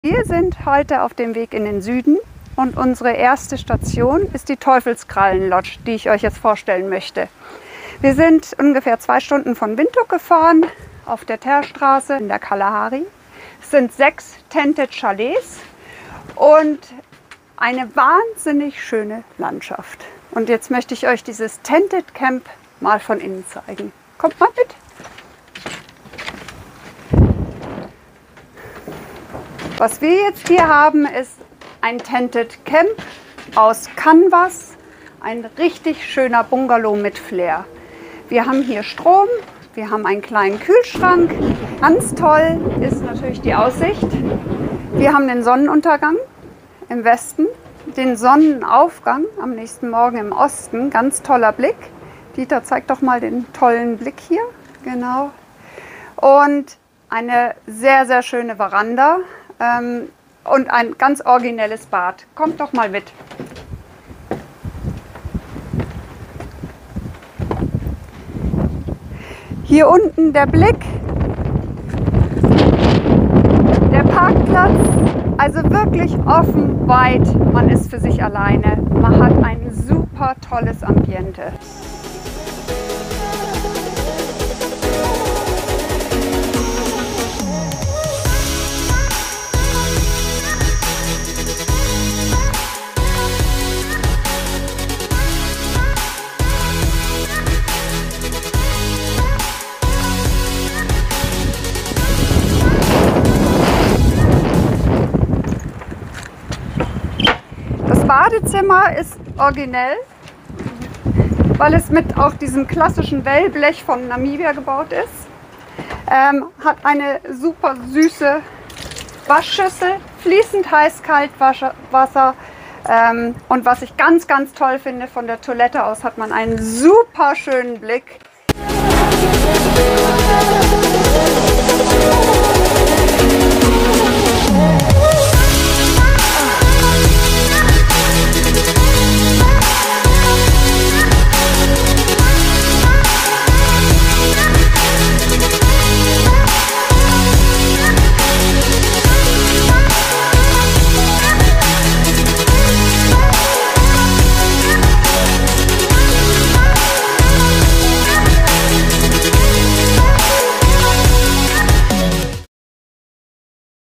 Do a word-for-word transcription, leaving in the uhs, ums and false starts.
Wir sind heute auf dem Weg in den Süden und unsere erste Station ist die Teufelskrallen-Lodge, die ich euch jetzt vorstellen möchte. Wir sind ungefähr zwei Stunden von Windhoek gefahren, auf der Teerstraße in der Kalahari. Es sind sechs Tented Chalets und eine wahnsinnig schöne Landschaft. Und jetzt möchte ich euch dieses Tented Camp mal von innen zeigen. Kommt mal mit! Was wir jetzt hier haben, ist ein Tented Camp aus Canvas, ein richtig schöner Bungalow mit Flair. Wir haben hier Strom, wir haben einen kleinen Kühlschrank. Ganz toll ist natürlich die Aussicht. Wir haben den Sonnenuntergang im Westen, den Sonnenaufgang am nächsten Morgen im Osten. Ganz toller Blick. Dieter, zeig doch mal den tollen Blick hier. Genau. Und eine sehr, sehr schöne Veranda. Und ein ganz originelles Bad. Kommt doch mal mit. Hier unten der Blick, der Parkplatz, also wirklich offen, weit. Man ist für sich alleine. Man hat ein super tolles Ambiente. Das Badezimmer ist originell, weil es mit auch diesem klassischen Wellblech von Namibia gebaut ist. Ähm, hat eine super süße Waschschüssel, fließend heiß-kalt Wasser. Ähm, und was ich ganz, ganz toll finde, von der Toilette aus hat man einen super schönen Blick.